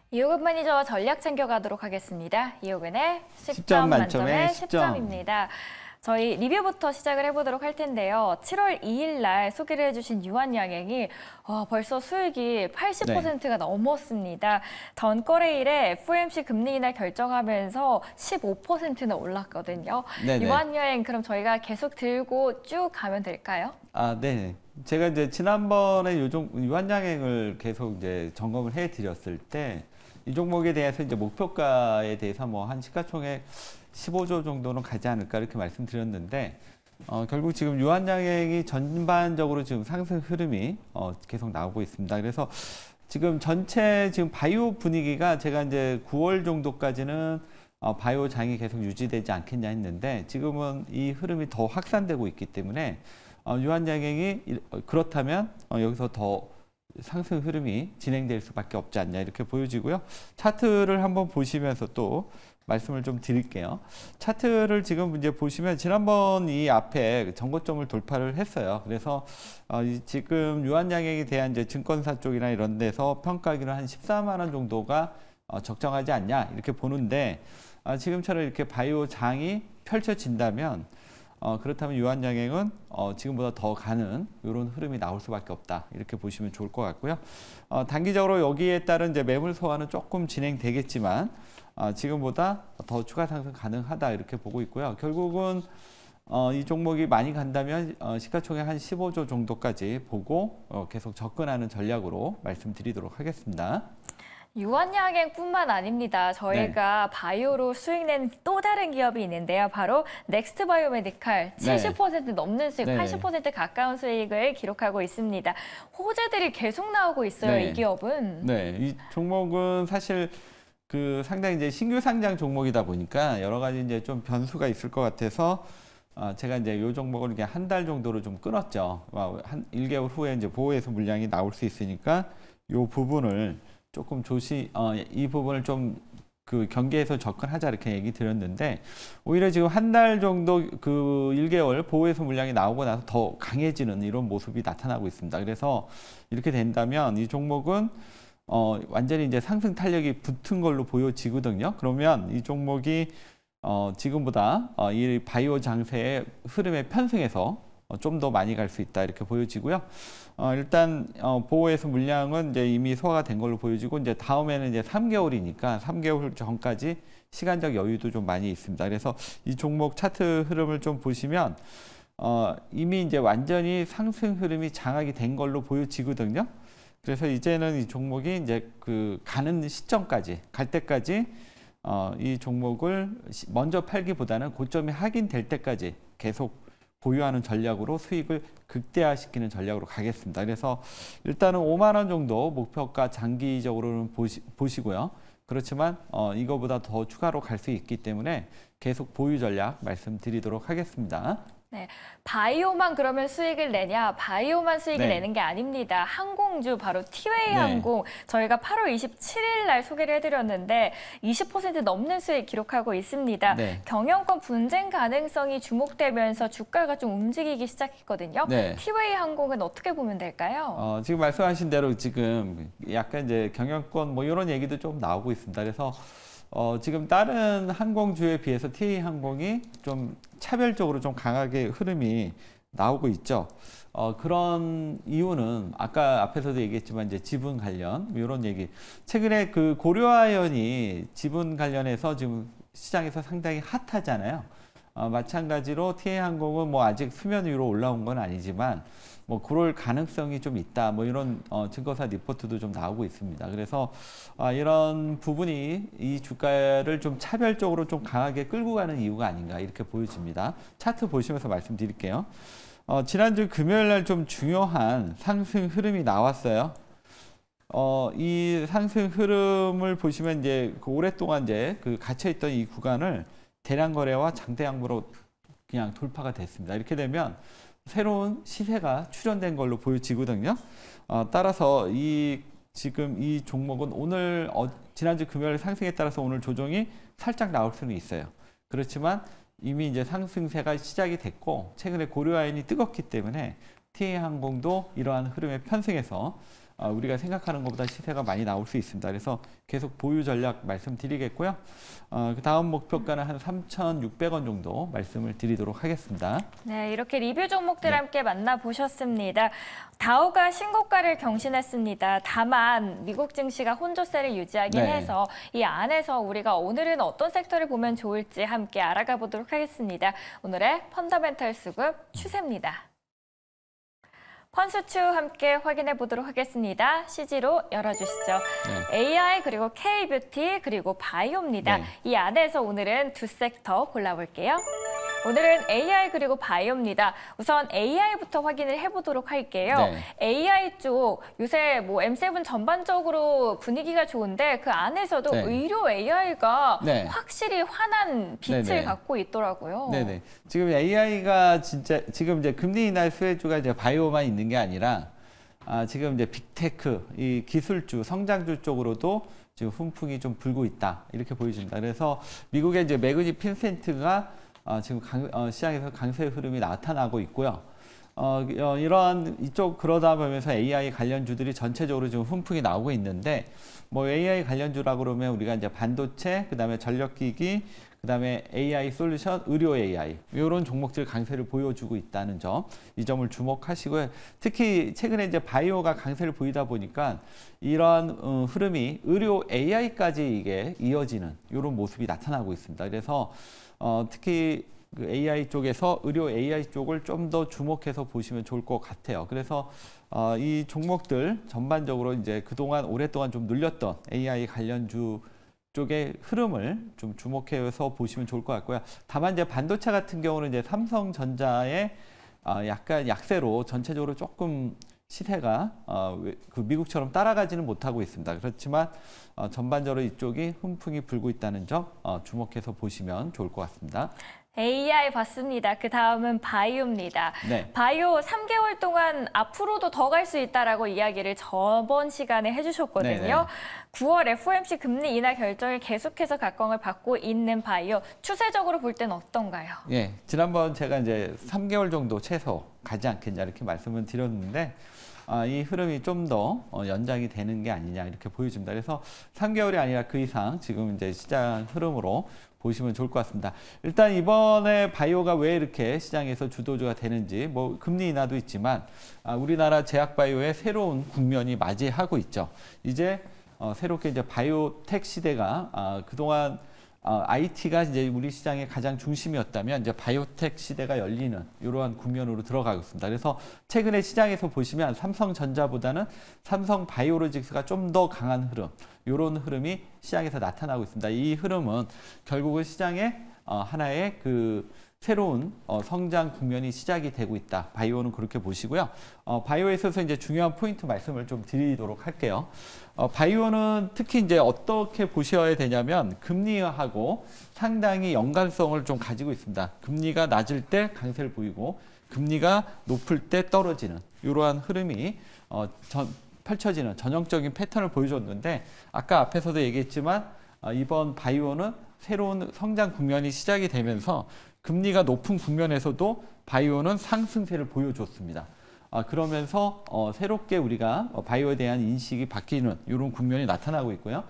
이호근 매니저와 전략 챙겨가도록 하겠습니다. 이호근의 10점 10점 만점에 만점에 10점. 10점입니다. 저희 리뷰부터 시작을 해보도록 할 텐데요. 7월 2일 날 소개를 해주신 유한양행이 벌써 수익이 80%가 넘었습니다. 전 거래일에 FOMC 금리 인하 결정하면서 15%나 올랐거든요. 네네. 유한여행 그럼 저희가 계속 들고 쭉 가면 될까요? 네. 제가 이제 지난번에 유한양행을 계속 이제 점검을 해 드렸을 때 이 종목에 대해서 이제 목표가에 대해서 뭐 한 시가총액 15조 정도는 가지 않을까 이렇게 말씀드렸는데 결국 지금 유한양행이 전반적으로 지금 상승 흐름이 계속 나오고 있습니다. 그래서 지금 전체 지금 바이오 분위기가 제가 이제 9월 정도까지는 바이오 장이 계속 유지되지 않겠냐 했는데 지금은 이 흐름이 더 확산되고 있기 때문에 유한양행이 그렇다면 여기서 더 상승 흐름이 진행될 수밖에 없지 않냐 이렇게 보여지고요. 차트를 한번 보시면서 또 말씀을 좀 드릴게요. 차트를 지금 이제 보시면 지난번 이 앞에 전고점을 돌파를 했어요. 그래서 지금 유한양행에 대한 이제 증권사 쪽이나 이런 데서 평가하기로 한 14만 원 정도가 적정하지 않냐 이렇게 보는데 지금처럼 이렇게 바이오 장이 펼쳐진다면 그렇다면 유한양행은 지금보다 더 가는 이런 흐름이 나올 수밖에 없다 이렇게 보시면 좋을 것 같고요. 단기적으로 여기에 따른 이제 매물 소화는 조금 진행되겠지만 지금보다 더 추가 상승 가능하다 이렇게 보고 있고요. 결국은 이 종목이 많이 간다면 시가총액 한 15조 정도까지 보고 계속 접근하는 전략으로 말씀드리도록 하겠습니다. 유한양행뿐만 아닙니다. 저희가 바이오로 수익 낸 또 다른 기업이 있는데요. 바로 넥스트 바이오메디칼 70% 넘는 수익, 80% 가까운 수익을 기록하고 있습니다. 호재들이 계속 나오고 있어요. 이 기업은. 네, 이 종목은 사실 상당히 이제 신규 상장 종목이다 보니까 여러 가지 이제 좀 변수가 있을 것 같아서 제가 이제 이 종목을 이렇게 한 달 정도로 좀 끊었죠. 한 1개월 후에 이제 보호해서 물량이 나올 수 있으니까 이 부분을 조금 이 부분을 좀 경계해서 접근하자 이렇게 얘기 드렸는데 오히려 지금 한 달 정도 1개월 보호해서 물량이 나오고 나서 더 강해지는 이런 모습이 나타나고 있습니다. 그래서 이렇게 된다면 이 종목은 완전히 이제 상승 탄력이 붙은 걸로 보여지거든요. 그러면 이 종목이 지금보다 이 바이오 장세의 흐름에 편승해서 좀 더 많이 갈 수 있다 이렇게 보여지고요. 일단 보호해서 물량은 이제 이미 소화가 된 걸로 보여지고 이제 다음에는 이제 3개월이니까 3개월 전까지 시간적 여유도 좀 많이 있습니다. 그래서 이 종목 차트 흐름을 좀 보시면 이미 이제 완전히 상승 흐름이 장악이 된 걸로 보여지거든요. 그래서 이제는 이 종목이 이제 가는 시점까지 갈 때까지 이 종목을 먼저 팔기보다는 고점이 확인될 때까지 계속 보유하는 전략으로 수익을 극대화시키는 전략으로 가겠습니다. 그래서 일단은 5만 원 정도 목표가 장기적으로는 보시고요. 그렇지만 이거보다 더 추가로 갈 수 있기 때문에 계속 보유 전략 말씀드리도록 하겠습니다. 네, 바이오만 그러면 수익을 내냐? 바이오만 수익을 내는 게 아닙니다. 항공주 바로 티웨이 항공 저희가 8월 27일 날 소개를 해드렸는데 20% 넘는 수익 기록하고 있습니다. 경영권 분쟁 가능성이 주목되면서 주가가 좀 움직이기 시작했거든요. 티웨이 항공은 어떻게 보면 될까요? 지금 말씀하신 대로 지금 약간 이제 경영권 뭐 이런 얘기도 좀 나오고 있습니다. 그래서 지금 다른 항공주에 비해서 TA 항공이 좀 차별적으로 좀 강하게 흐름이 나오고 있죠. 그런 이유는 아까 앞에서도 얘기했지만 이제 지분 관련 이런 얘기. 최근에 고려아연이 지분 관련해서 지금 시장에서 상당히 핫하잖아요. 마찬가지로 TA 항공은 뭐 아직 수면 위로 올라온 건 아니지만 뭐 그럴 가능성이 좀 있다. 뭐 이런 증거사 리포트도 좀 나오고 있습니다. 그래서 이런 부분이 이 주가를 좀 차별적으로 좀 강하게 끌고 가는 이유가 아닌가 이렇게 보여집니다. 차트 보시면서 말씀드릴게요. 지난주 금요일 날 좀 중요한 상승 흐름이 나왔어요. 이 상승 흐름을 보시면 이제 오랫동안 이제 갇혀있던 이 구간을 대량 거래와 장대 양보로 그냥 돌파가 됐습니다. 이렇게 되면 새로운 시세가 출현된 걸로 보여지거든요. 따라서 지금 이 종목은 오늘 지난주 금요일 상승에 따라서 오늘 조정이 살짝 나올 수는 있어요. 그렇지만 이미 이제 상승세가 시작이 됐고 최근에 고려아연이 뜨겁기 때문에 TA항공도 이러한 흐름에 편승해서 우리가 생각하는 것보다 시세가 많이 나올 수 있습니다. 그래서 계속 보유 전략 말씀드리겠고요. 그 다음 목표가는 한 3,600원 정도 말씀을 드리도록 하겠습니다. 네, 이렇게 리뷰 종목들 함께 만나보셨습니다. 다우가 신고가를 경신했습니다. 다만 미국 증시가 혼조세를 유지하긴 해서 이 안에서 우리가 오늘은 어떤 섹터를 보면 좋을지 함께 알아가 보도록 하겠습니다. 오늘의 펀더멘털 수급 추세입니다. 펀수추 함께 확인해 보도록 하겠습니다. CG로 열어주시죠. AI 그리고 K뷰티 그리고 바이오입니다. 이 안에서 오늘은 두 섹터 골라볼게요. 오늘은 AI 그리고 바이오입니다. 우선 AI부터 확인을 해보도록 할게요. AI 쪽 요새 뭐 M7 전반적으로 분위기가 좋은데 그 안에서도 의료 AI가 확실히 환한 빛을 갖고 있더라고요. 네네. 지금 AI가 진짜 지금 이제 금리 인하 수혜주가 이제 바이오만 있는 게 아니라 지금 이제 빅테크, 이 기술주, 성장주 쪽으로도 지금 훈풍이 좀 불고 있다 이렇게 보여집니다. 그래서 미국의 이제 매그니핀센트가 지금 시장에서 강세 흐름이 나타나고 있고요. 이러한 이쪽 그러다 보면서 AI 관련주들이 전체적으로 지금 훈풍이 나오고 있는데 뭐 AI 관련주라고 그러면 우리가 이제 반도체, 그다음에 전력기기, 그다음에 AI 솔루션, 의료 AI 이런 종목들 강세를 보여주고 있다는 점, 이 점을 주목하시고요. 특히 최근에 이제 바이오가 강세를 보이다 보니까 이러한 흐름이 의료 AI까지 이게 이어지는 이런 모습이 나타나고 있습니다. 그래서 특히 그 AI 쪽에서 의료 AI 쪽을 좀 더 주목해서 보시면 좋을 것 같아요. 그래서 이 종목들 전반적으로 이제 그동안 오랫동안 좀 눌렸던 AI 관련주 쪽의 흐름을 좀 주목해서 보시면 좋을 것 같고요. 다만 이제 반도체 같은 경우는 이제 삼성전자의 약간 약세로 전체적으로 조금 시세가 그 미국처럼 따라가지는 못하고 있습니다. 그렇지만 전반적으로 이쪽이 훈풍이 불고 있다는 점 주목해서 보시면 좋을 것 같습니다. AI 봤습니다. 그 다음은 바이오입니다. 바이오 3개월 동안 앞으로도 더 갈 수 있다라고 이야기를 저번 시간에 해주셨거든요. 9월 FOMC 금리 인하 결정을 계속해서 각광을 받고 있는 바이오, 추세적으로 볼 때는 어떤가요? 예, 지난번 제가 이제 3개월 정도 최소 가지 않겠냐 이렇게 말씀을 드렸는데 이 흐름이 좀 더 연장이 되는 게 아니냐 이렇게 보여집니다. 그래서 3개월이 아니라 그 이상 지금 이제 시장 흐름으로 보시면 좋을 것 같습니다. 일단 이번에 바이오가 왜 이렇게 시장에서 주도주가 되는지, 뭐 금리 인하도 있지만 우리나라 제약바이오의 새로운 국면이 맞이하고 있죠. 이제 새롭게 이제 바이오텍 시대가 그동안 IT가 이제 우리 시장의 가장 중심이었다면 이제 바이오텍 시대가 열리는 이러한 국면으로 들어가고 있습니다. 그래서 최근에 시장에서 보시면 삼성전자보다는 삼성바이오로직스가 좀 더 강한 흐름, 이런 흐름이 시장에서 나타나고 있습니다. 이 흐름은 결국은 시장의 하나의 그 새로운 성장 국면이 시작이 되고 있다. 바이오는 그렇게 보시고요. 바이오에 있어서 이제 중요한 포인트 말씀을 좀 드리도록 할게요. 바이오는 특히 이제 어떻게 보셔야 되냐면 금리하고 상당히 연관성을 좀 가지고 있습니다. 금리가 낮을 때 강세를 보이고 금리가 높을 때 떨어지는 이러한 흐름이 펼쳐지는 전형적인 패턴을 보여줬는데 아까 앞에서도 얘기했지만 이번 바이오는 새로운 성장 국면이 시작이 되면서 금리가 높은 국면에서도 바이오는 상승세를 보여줬습니다. 그러면서 새롭게 우리가 바이오에 대한 인식이 바뀌는 이런 국면이 나타나고 있고요.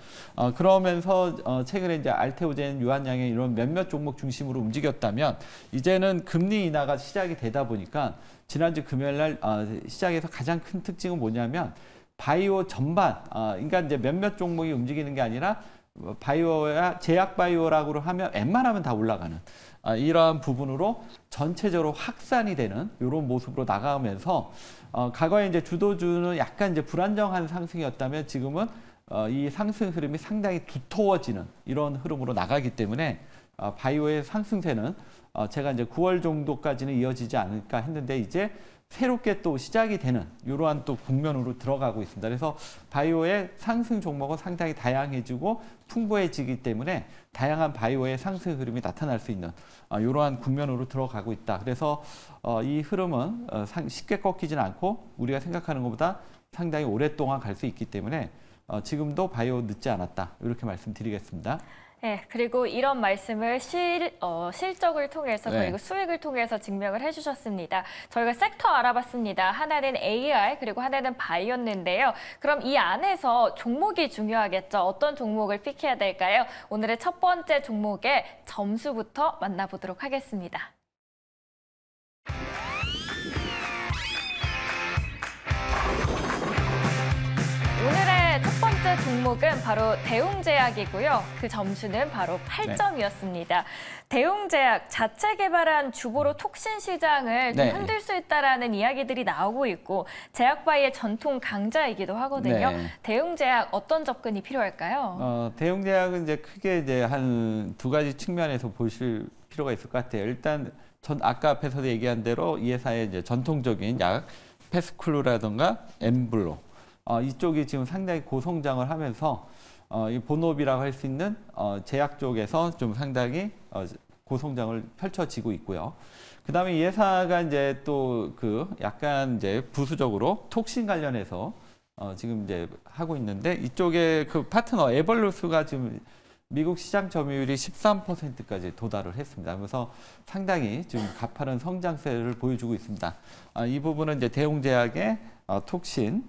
그러면서 최근에 이제 알테오젠, 유한양행 이런 몇몇 종목 중심으로 움직였다면 이제는 금리 인하가 시작이 되다 보니까 지난주 금요일 날 시장에서 가장 큰 특징은 뭐냐면 바이오 전반, 그러니까 이제 몇몇 종목이 움직이는 게 아니라 바이오야 제약 바이오라고 하면 웬만하면 다 올라가는 이러한 부분으로 전체적으로 확산이 되는 이런 모습으로 나가면서 과거에 이제 주도주는 약간 이제 불안정한 상승이었다면 지금은 이 상승 흐름이 상당히 두터워지는 이런 흐름으로 나가기 때문에 바이오의 상승세는 제가 이제 9월 정도까지는 이어지지 않을까 했는데 이제 새롭게 또 시작이 되는 이러한 또 국면으로 들어가고 있습니다. 그래서 바이오의 상승 종목은 상당히 다양해지고 풍부해지기 때문에 다양한 바이오의 상승 흐름이 나타날 수 있는 이러한 국면으로 들어가고 있다. 그래서 이 흐름은 쉽게 꺾이지는 않고 우리가 생각하는 것보다 상당히 오랫동안 갈 수 있기 때문에 지금도 바이오 늦지 않았다. 이렇게 말씀드리겠습니다. 네, 그리고 이런 말씀을 실적을 통해서 네. 그리고 수익을 통해서 증명을 해주셨습니다. 저희가 섹터 알아봤습니다. 하나는 AR 그리고 하나는 바이오였는데요. 그럼 이 안에서 종목이 중요하겠죠. 어떤 종목을 픽해야 될까요? 오늘의 첫 번째 종목의 점수부터 만나보도록 하겠습니다. 오늘의 첫 번째 종목은 바로 대웅제약이고요. 그 점수는 바로 8점이었습니다. 대웅제약 자체 개발한 주보로 톡신 시장을 좀 흔들 수 있다라는 이야기들이 나오고 있고 제약바이의 전통 강자이기도 하거든요. 대웅제약 어떤 접근이 필요할까요? 대웅제약은 이제 크게 이제 한 두 가지 측면에서 보실 필요가 있을 것 같아요. 일단 아까 앞에서도 얘기한 대로 이 회사의 이제 전통적인 약 패스쿨루라든가 엠블로 이쪽이 지금 상당히 고성장을 하면서 이 본업이라고 할 수 있는 제약 쪽에서 좀 상당히 고성장을 펼쳐지고 있고요. 그다음에 이 회사가 이제 또 그 약간 이제 부수적으로 톡신 관련해서 지금 이제 하고 있는데 이쪽에 그 파트너 에벌루스가 지금 미국 시장 점유율이 13%까지 도달을 했습니다. 그래서 상당히 지금 가파른 성장세를 보여주고 있습니다. 이 부분은 이제 대웅제약의 톡신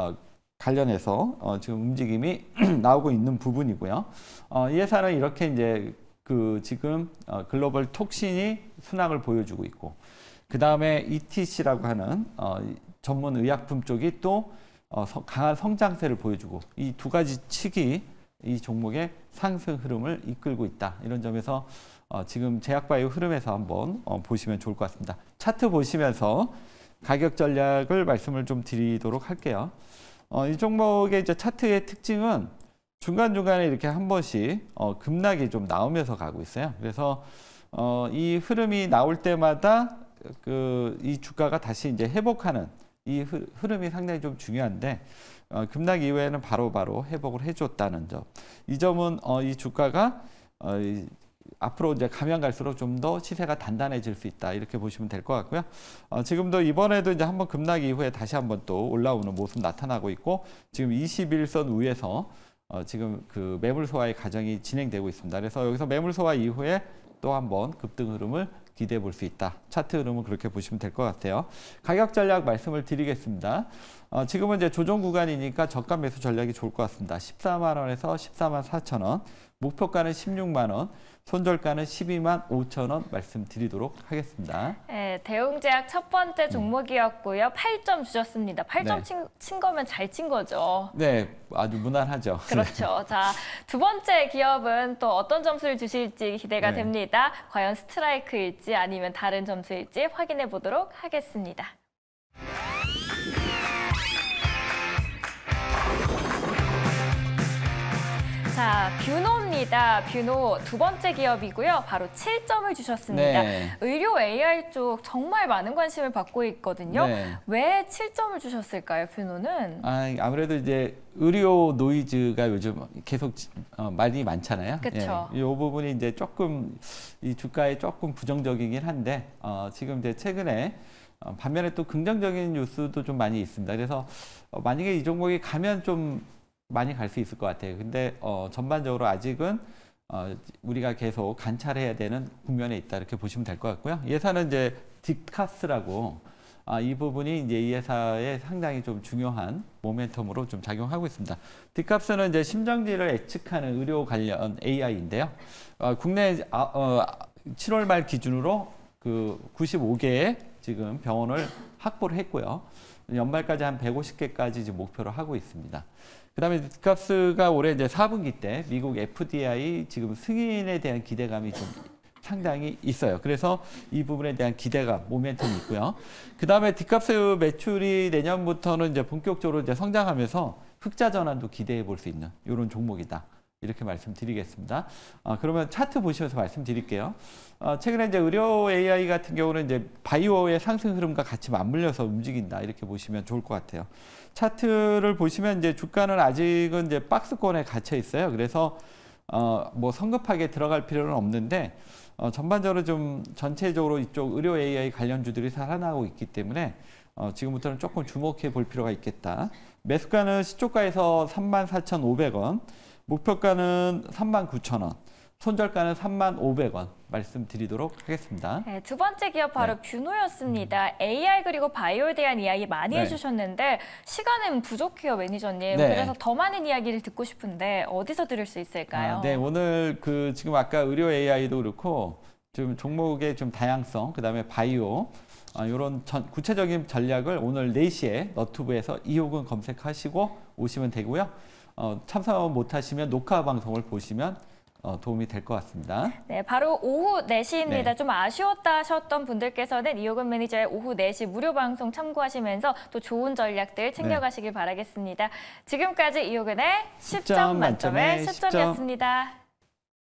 관련해서 지금 움직임이 나오고 있는 부분이고요. 이 회사는 이렇게 이제 그 지금 글로벌 톡신이 순항을 보여주고 있고, 그 다음에 ETC라고 하는 전문 의약품 쪽이 또 강한 성장세를 보여주고 이 두 가지 측이 이 종목의 상승 흐름을 이끌고 있다. 이런 점에서 지금 제약바이오 흐름에서 한번 보시면 좋을 것 같습니다. 차트 보시면서 가격 전략을 말씀을 좀 드리도록 할게요. 이 종목의 이제 차트의 특징은 중간중간에 이렇게 한 번씩 급락이 좀 나오면서 가고 있어요. 그래서 이 흐름이 나올 때마다 이 주가가 다시 이제 회복하는 이 흐름이 상당히 좀 중요한데 급락 이후에는 바로바로 회복을 해줬다는 점. 이 점은 이 주가가 앞으로 이제 가면 갈수록 좀 더 시세가 단단해질 수 있다. 이렇게 보시면 될 것 같고요. 지금도 이번에도 이제 한번 급락 이후에 다시 한번 또 올라오는 모습 나타나고 있고 지금 21선 위에서 지금 그 매물 소화의 과정이 진행되고 있습니다. 그래서 여기서 매물 소화 이후에 또 한번 급등 흐름을 기대해 볼 수 있다. 차트 흐름은 그렇게 보시면 될 것 같아요. 가격 전략 말씀을 드리겠습니다. 지금은 이제 조정 구간이니까 저가 매수 전략이 좋을 것 같습니다. 14만 원에서 14만 4천 원, 목표가는 16만 원, 손절가는 12만 5천 원 말씀드리도록 하겠습니다. 네, 대웅제약 첫 번째 종목이었고요. 8점 주셨습니다. 8점 친 거면 잘 친 거죠. 네, 아주 무난하죠. 그렇죠. 자, 두 번째 기업은 또 어떤 점수를 주실지 기대가 됩니다. 과연 스트라이크일지 아니면 다른 점수일지 확인해 보도록 하겠습니다. 자, 뷰노입니다. 뷰노 두 번째 기업이고요. 바로 7점을 주셨습니다. 의료 AI 쪽 정말 많은 관심을 받고 있거든요. 왜 7점을 주셨을까요, 뷰노는? 아무래도 이제 의료 노이즈가 요즘 계속 말이 많잖아요. 그렇죠. 이 부분이 이제 조금 이 주가에 조금 부정적이긴 한데 지금 이제 최근에 반면에 또 긍정적인 뉴스도 좀 많이 있습니다. 그래서 만약에 이 종목이 가면 좀 많이 갈 수 있을 것 같아요. 근데 전반적으로 아직은 우리가 계속 관찰해야 되는 국면에 있다 이렇게 보시면 될 것 같고요. 이 회사는 이제 딥카스라고 이 부분이 이제 이 회사의 상당히 좀 중요한 모멘텀으로 좀 작용하고 있습니다. 딥카스는 이제 심정지를 예측하는 의료 관련 AI인데요. 국내 7월 말 기준으로 그 95개의 지금 병원을 확보를 했고요. 연말까지 한 150개까지 지금 목표로 하고 있습니다. 그다음에 딥카스가 올해 이제 4분기 때 미국 FDI 지금 승인에 대한 기대감이 좀 상당히 있어요. 그래서 이 부분에 대한 기대감, 모멘텀이 있고요. 그다음에 딥카스 매출이 내년부터는 이제 본격적으로 이제 성장하면서 흑자 전환도 기대해 볼 수 있는 이런 종목이다. 이렇게 말씀드리겠습니다. 그러면 차트 보시면서 말씀드릴게요. 최근에 이제 의료 AI 같은 경우는 이제 바이오의 상승 흐름과 같이 맞물려서 움직인다. 이렇게 보시면 좋을 것 같아요. 차트를 보시면 이제 주가는 아직은 이제 박스권에 갇혀 있어요. 그래서 뭐 성급하게 들어갈 필요는 없는데 전반적으로 좀 전체적으로 이쪽 의료 AI 관련주들이 살아나고 있기 때문에 지금부터는 조금 주목해 볼 필요가 있겠다. 매수가는 시초가에서 34,500원, 목표가는 39,000원, 손절가는 35,500원 말씀드리도록 하겠습니다. 네, 두 번째 기업 바로 뷰노였습니다. AI 그리고 바이오에 대한 이야기 많이 네. 해주셨는데 시간은 부족해요, 매니저님. 네. 그래서 더 많은 이야기를 듣고 싶은데 어디서 들을 수 있을까요? 네, 오늘 지금 아까 의료 AI도 그렇고 좀 종목의 좀 다양성, 그다음에 바이오 이런 구체적인 전략을 오늘 4시에 너튜브에서 이호근 검색하시고 오시면 되고요. 참석 못하시면 녹화 방송을 보시면 도움이 될 것 같습니다. 네, 바로 오후 4시입니다. 네. 좀 아쉬웠다 하셨던 분들께서는 이호근 매니저의 오후 4시 무료 방송 참고하시면서 또 좋은 전략들 챙겨가시길 바라겠습니다. 지금까지 이호근의 10점 만점에 10점이었습니다.